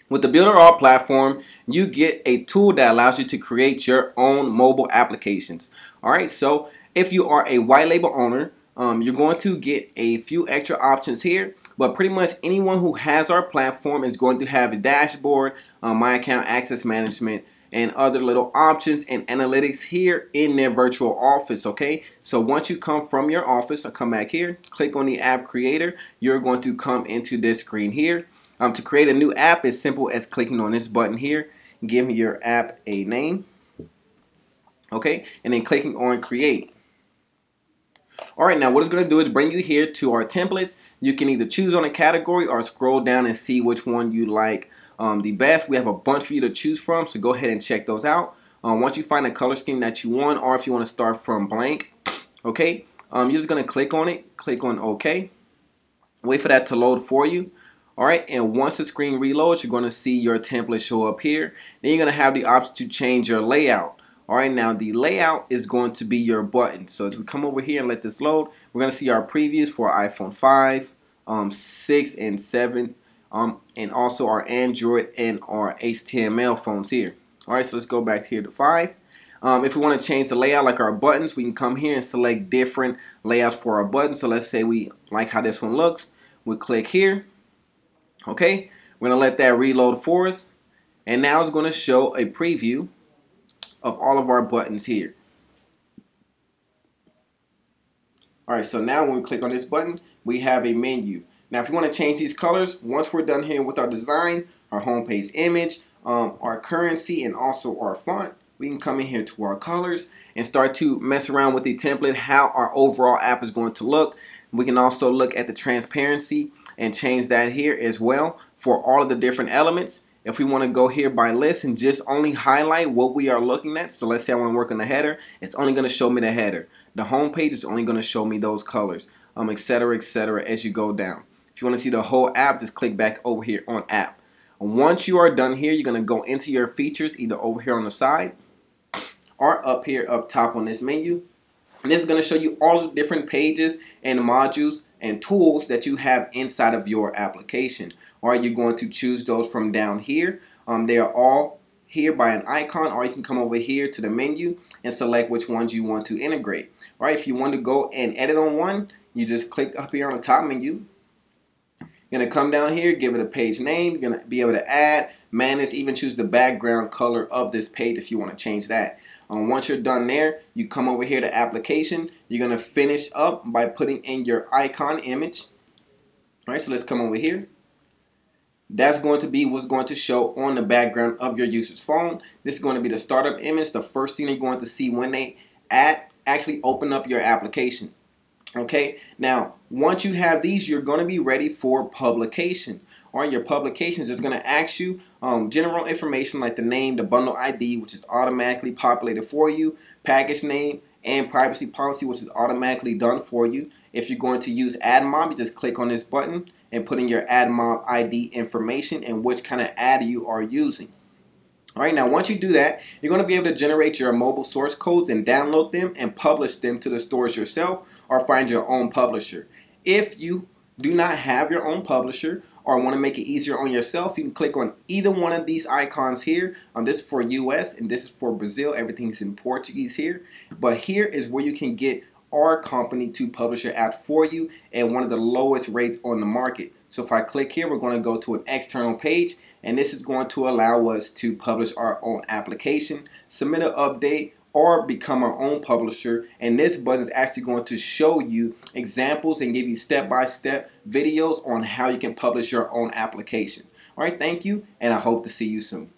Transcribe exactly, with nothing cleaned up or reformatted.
With the Builder All platform, you get a tool that allows you to create your own mobile applications. Alright, so if you are a white label owner, um, you're going to get a few extra options here. But pretty much anyone who has our platform is going to have a dashboard, um, My Account Access Management, and other little options and analytics here in their virtual office. Okay, so once you come from your office, I'll come back here, click on the app creator, you're going to come into this screen here. Um, to create a new app, it's simple as clicking on this button here, give your app a name, okay, and then clicking on create. Alright, now what it's going to do is bring you here to our templates. You can either choose on a category or scroll down and see which one you like um, the best. We have a bunch for you to choose from, so go ahead and check those out. Um, once you find a color scheme that you want, or if you want to start from blank, okay, um, you're just going to click on it, click on OK. Wait for that to load for you. Alright, and once the screen reloads, you're going to see your template show up here. Then you're going to have the option to change your layout. Alright, now the layout is going to be your button. So as we come over here and let this load, we're going to see our previews for iPhone five, um, six, and seven, um, and also our Android and our H T M L phones here. Alright, so let's go back here to five. Um, if we want to change the layout like our buttons, we can come here and select different layouts for our buttons. So let's say we like how this one looks. We click here. Okay, we're going to let that reload for us. And now it's going to show a preview of all of our buttons here. Alright, so now when we click on this button, we have a menu. Now if you want to change these colors, once we're done here with our design, our homepage image, um, our currency, and also our font, we can come in here to our colors and start to mess around with the template, how our overall app is going to look. We can also look at the transparency and change that here as well for all of the different elements. If we want to go here by list and just only highlight what we are looking at, so let's say I want to work on the header, it's only going to show me the header. The home page is only going to show me those colors, um, et cetera, et cetera, as you go down. If you want to see the whole app, just click back over here on app. Once you are done here, you're going to go into your features, either over here on the side or up here up top on this menu. And this is going to show you all the different pages and modules and tools that you have inside of your application. Or you're going to choose those from down here. Um, they are all here by an icon, or you can come over here to the menu and select which ones you want to integrate. All right, if you want to go and edit on one, you just click up here on the top menu. You're going to come down here, give it a page name. You're going to be able to add, manage, even choose the background color of this page if you want to change that. Um, once you're done there, you come over here to application. You're going to finish up by putting in your icon image. All right, so let's come over here. That's going to be what's going to show on the background of your user's phone. This is going to be the startup image, the first thing you're going to see when they add, actually open up your application. Okay, now once you have these, you're going to be ready for publication. Or your publications is going to ask you um, general information like the name, the bundle I D, which is automatically populated for you, package name, and privacy policy, which is automatically done for you. If you're going to use AdMob, you just click on this button and put in your AdMob I D information and which kind of ad you are using. Alright, now once you do that, you're going to be able to generate your mobile source codes and download them and publish them to the stores yourself or find your own publisher. If you do not have your own publisher or want to make it easier on yourself, you can click on either one of these icons here. Um, this is for U S and this is for Brazil. Everything is in Portuguese here. But here is where you can get our company to publish your app for you at one of the lowest rates on the market. So if I click here, we're going to go to an external page, and this is going to allow us to publish our own application, submit an update, or become our own publisher. And this button is actually going to show you examples and give you step-by-step videos on how you can publish your own application. All right, thank you, and I hope to see you soon.